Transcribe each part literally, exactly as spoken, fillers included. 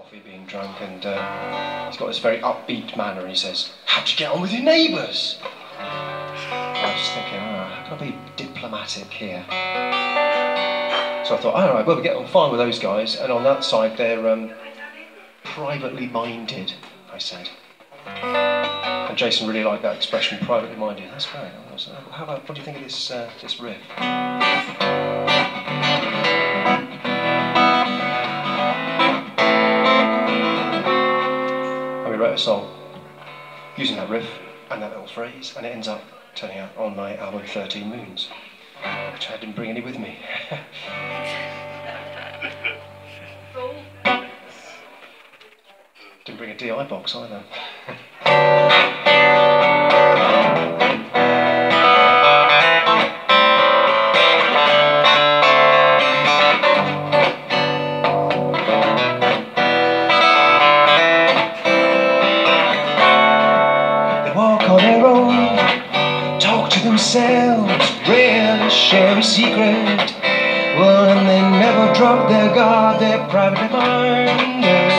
coffee, being drunk, and uh, he's got this very upbeat manner, and he says, "How'd you get on with your neighbours?" I was just thinking, oh, how can I be diplomatic here? So I thought, all right, well, we get on fine with those guys, and on that side, they're um, privately minded, I said. And Jason really liked that expression, privately minded. That's great. I was, how about, what do you think of this, uh, this riff? And we wrote a song using that riff and that little phrase, and it ends up turning out on my album thirteen Moons, which I didn't bring any with me. Didn't bring a D I box either. They walk on their own, talk to themselves, rarely share a secret. Well, and they never drop their guard, they're privately minded.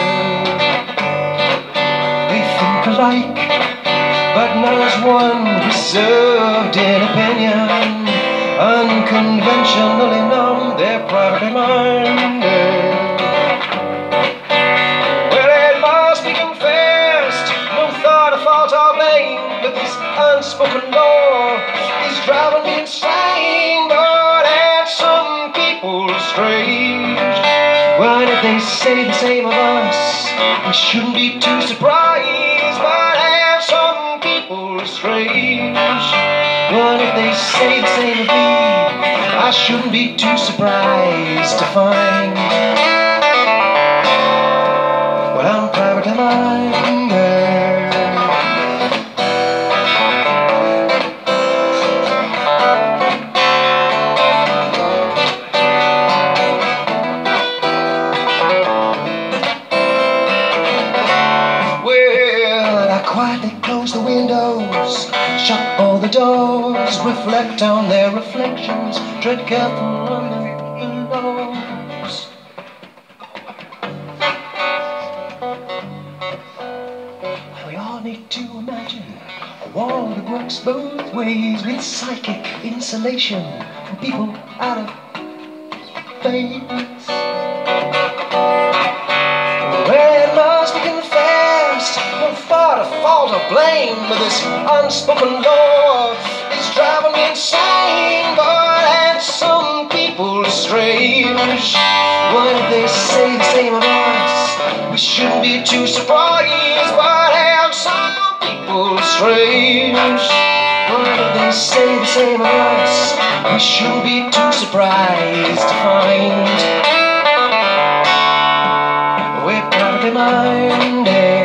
Alike, but none is one reserved in opinion, unconventionally numb, they're privately minded. Well, it must be confessed, no thought of fault or blame, but this unspoken law is driving me insane. But at some people strange, well, if they say the same of us, we shouldn't be too surprised. But have some people strange. What if they say the same of me? I shouldn't be too surprised to find, well, I'm privately minded. Quietly close the windows, shut all the doors, reflect on their reflections, tread careful on the pillows. We all need to imagine a wall that works both ways, with psychic insulation from people out of phase. A fault of blame, but this unspoken law is driving me insane. But and some people strange. What if they say the same of us? We shouldn't be too surprised. But and some people strange. What if they say the same of us? We shouldn't be too surprised to find we're privately minded.